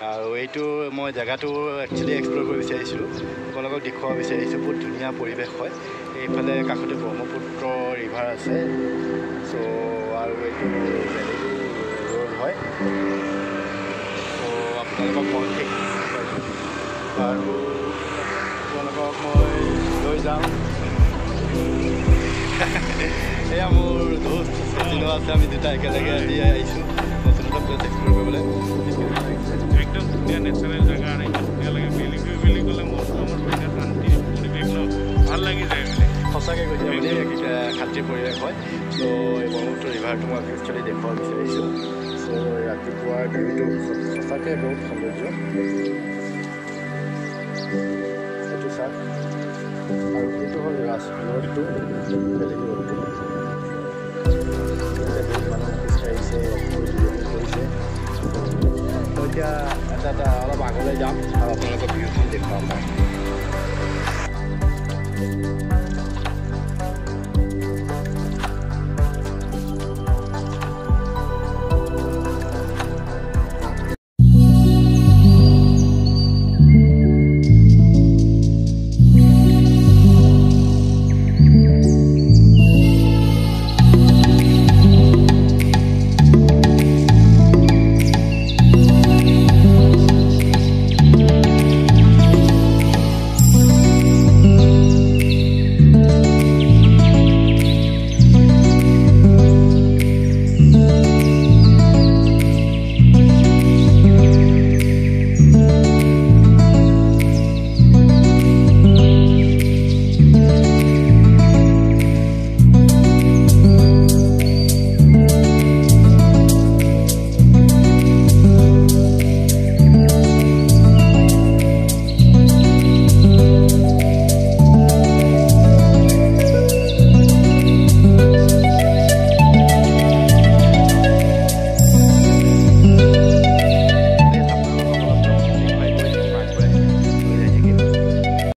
আৰু এইটো মই জেগাটো একচুৱেলি এক্সপ্ল'ৰ কৰিব বিচাৰিছিলোঁ, আপোনালোকক দেখুৱাব বিচাৰিছোঁ। বহুত ধুনীয়া পৰিৱেশ হয়। এইফালে কাষতে ব্ৰহ্মপুত্ৰ ৰিভাৰ আছে। চ' আৰু এইটো ৰোড হয়। চ' আপোনালোকক মই আৰু আপোনালোকক মই লৈ যাওঁ। এয়া মোৰ দোস্ত সচিনো আছে, আমি দুটা একেলগে আজি আহিছোঁ নতুন এটা প্লেচ এক্সপ্ল'ৰ কৰিবলৈ। একদম ধুনীয়া নেচাৰেল জেগা আৰু ইমান ধুনীয়া লাগে। বেলি ভিউ বুলি ক'লে মনটো আমাৰ ধুনীয়া শান্তি পৰিৱেশ ন, ভাল লাগি যায় মানে। সঁচাকৈ কৈছে আপুনি, শান্তিৰ পৰিৱেশ হয়। চ' এই ব্ৰহ্মপুত্ৰ ৰিভাৰটো মই একচুৱেলি দেখুৱাব বিচাৰিছোঁ। চ' ৰাতিপুৱাৰ ভিউটো সঁচাকৈ বহুত সৌন্দৰ্য। এইটো চাওক, আৰু এইটো হ'ল ৰোডটো, বেলেগ ৰোডটো। ইয়াতে বহুত মানুহ খোজকাঢ়িছে, কৰিছে। ত' এতিয়া এটা অলপ আগলৈ যাম আৰু আপোনালোকৰ ভিউখিনি দেখুৱাম মই।